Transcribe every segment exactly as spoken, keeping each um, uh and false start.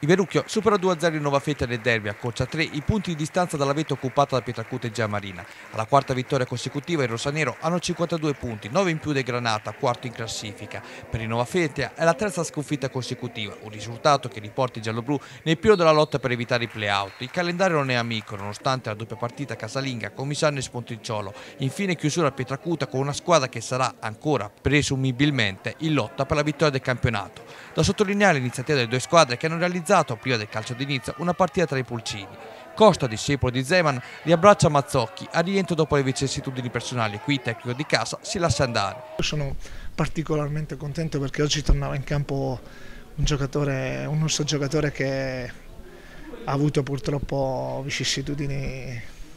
Il Verrucchio supera due a zero il Novafete nel derby, accorcia a tre i punti di distanza dalla vetta occupata da Pietracuta e Giamarina. Alla quarta vittoria consecutiva i rosanero hanno cinquantadue punti, nove in più del Granata, quarto in classifica. Per il Novafete è la terza sconfitta consecutiva, un risultato che riporta i gialloblu nel pieno della lotta per evitare i play-out. Il calendario non è amico, nonostante la doppia partita casalinga con Misano e Sponticciolo. Infine chiusura a Pietracuta con una squadra che sarà ancora, presumibilmente, in lotta per la vittoria del campionato. Da sottolineare l'iniziativa delle due squadre che hanno realizzato prima del calcio d'inizio una partita tra i pulcini. Costa, discepolo di Zeman, riabbraccia Mazzocchi a rientro dopo le vicissitudini personali e qui il tecnico di casa si lascia andare. Sono particolarmente contento perché oggi tornava in campo un giocatore, un nostro giocatore che ha avuto purtroppo vicissitudini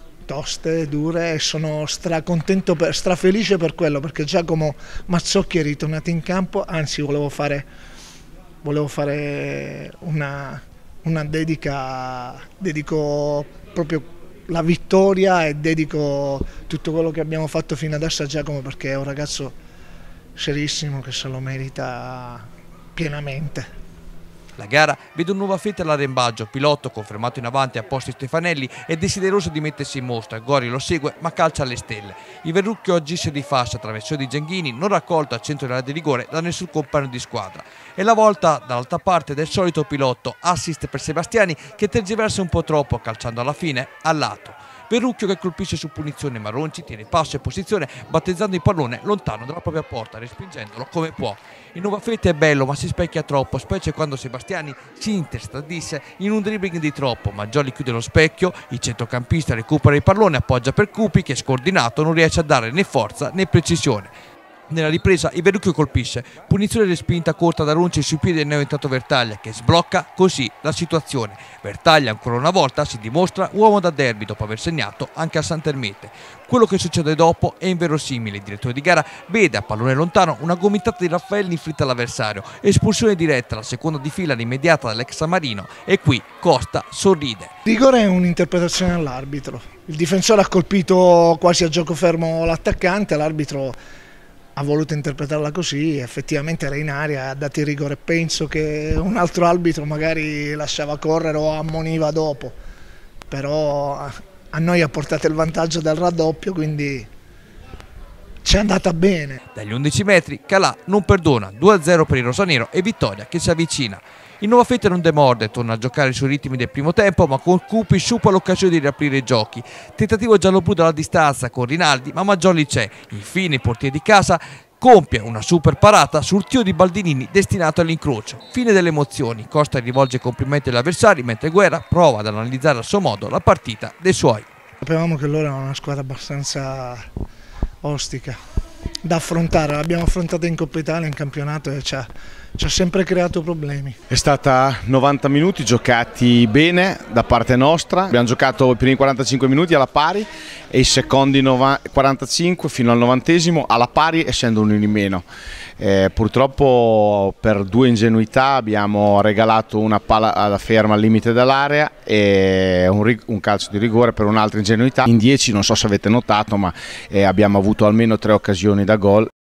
toste, dure, e sono stracontento, per, strafelice per quello, perché Giacomo Mazzocchi è ritornato in campo, anzi volevo fare Volevo fare una, una dedica, dedico proprio la vittoria e dedico tutto quello che abbiamo fatto fino adesso a Giacomo, perché è un ragazzo serissimo che se lo merita pienamente. La gara vede un Novafete all'arrembaggio, Pilotto confermato in avanti a posti Stefanelli è desideroso di mettersi in mostra, Gori lo segue ma calcia alle stelle. Il Verrucchio agisce di fascia, traversone di Gianghini, non raccolto al centro dell'area di rigore da nessun compagno di squadra. E la volta dall'altra parte del solito Pilotto, assist per Sebastiani che tergiversa un po' troppo calciando alla fine al lato. Verrucchio che colpisce su punizione, Marronci tiene passo e posizione battezzando il pallone lontano dalla propria porta, respingendolo come può. Il Novafete è bello ma si specchia troppo, specie quando Sebastiani si interstadisse in un dribbling di troppo. Maggioli chiude lo specchio, il centrocampista recupera il pallone, appoggia per Cupi che scordinato non riesce a dare né forza né precisione. Nella ripresa il Verrucchio colpisce, punizione respinta corta da Ronci sui piedi del neoentrato Vertaglia che sblocca così la situazione. Vertaglia ancora una volta si dimostra uomo da derby dopo aver segnato anche a Sant'Ermete. Quello che succede dopo è inverosimile, il direttore di gara vede a pallone lontano una gomitata di Raffaelli inflitta all'avversario, espulsione diretta, la seconda di fila immediata dall'ex Marino e qui Costa sorride. Rigore è un'interpretazione all'arbitro, il difensore ha colpito quasi a gioco fermo l'attaccante, l'arbitro ha voluto interpretarla così, effettivamente era in aria, ha dato il rigore. Penso che un altro arbitro magari lasciava correre o ammoniva dopo, però a noi ha portato il vantaggio del raddoppio, quindi ci è andata bene. Dagli undici metri Calà non perdona, due a zero per il rosanero e vittoria che si avvicina. Il Novafete non demorde, torna a giocare sui ritmi del primo tempo ma con Cupi sciupa l'occasione di riaprire i giochi. Tentativo gialloblu dalla distanza con Rinaldi ma Maggioli c'è. Infine il portiere di casa compie una super parata sul tiro di Baldinini destinato all'incrocio. Fine delle emozioni, Costa rivolge complimenti agli avversari mentre Guerra prova ad analizzare a suo modo la partita dei suoi. Sapevamo che loro erano una squadra abbastanza ostica da affrontare, l'abbiamo affrontata in Coppa Italia, in campionato e ci ha, ci ha sempre creato problemi. È stata novanta minuti giocati bene da parte nostra, abbiamo giocato i primi quarantacinque minuti alla pari e i secondi quarantacinque fino al novantesimo alla pari, essendo uno in meno. Eh, purtroppo per due ingenuità abbiamo regalato una palla alla ferma al limite dell'area e un, un calcio di rigore per un'altra ingenuità. In dieci non so se avete notato ma eh, abbiamo avuto almeno tre occasioni da gol.